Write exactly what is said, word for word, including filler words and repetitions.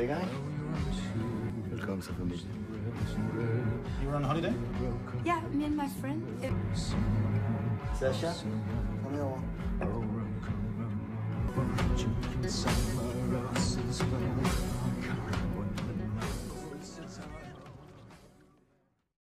gang. Velkommen til familien. You were on holiday? Yeah, me and my friend. It... Sasha, kom herover.